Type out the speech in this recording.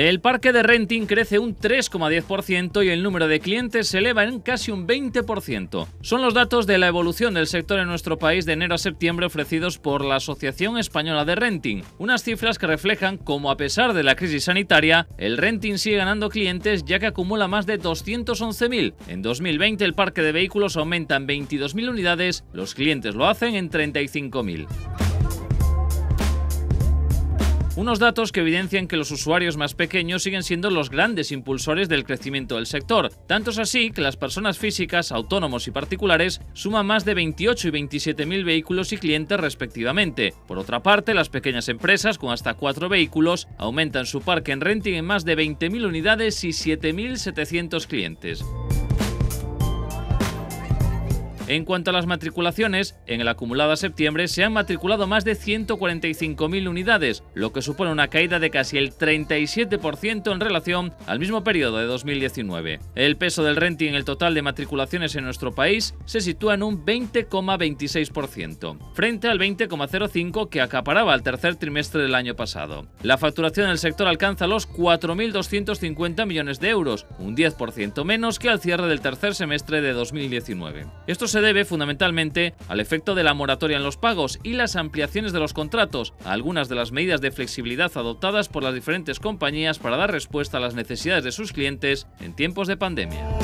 El parque de renting crece un 3,10% y el número de clientes se eleva en casi un 20%. Son los datos de la evolución del sector en nuestro país de enero a septiembre ofrecidos por la Asociación Española de Renting. Unas cifras que reflejan cómo, a pesar de la crisis sanitaria, el renting sigue ganando clientes ya que acumula más de 211.000. En 2020 el parque de vehículos aumenta en 22.000 unidades, los clientes lo hacen en 35.000. Unos datos que evidencian que los usuarios más pequeños siguen siendo los grandes impulsores del crecimiento del sector. Tanto es así que las personas físicas, autónomos y particulares suman más de 28 y 27.000 vehículos y clientes respectivamente. Por otra parte, las pequeñas empresas con hasta 4 vehículos aumentan su parque en renting en más de 20.000 unidades y 7.700 clientes. En cuanto a las matriculaciones, en el acumulado a septiembre se han matriculado más de 145.000 unidades, lo que supone una caída de casi el 37% en relación al mismo periodo de 2019. El peso del renting en el total de matriculaciones en nuestro país se sitúa en un 20,26%, frente al 20,05% que acaparaba el tercer trimestre del año pasado. La facturación del sector alcanza los 4.250 millones de euros, un 10% menos que al cierre del tercer semestre de 2019. Esto se debe fundamentalmente al efecto de la moratoria en los pagos y las ampliaciones de los contratos, a algunas de las medidas de flexibilidad adoptadas por las diferentes compañías para dar respuesta a las necesidades de sus clientes en tiempos de pandemia.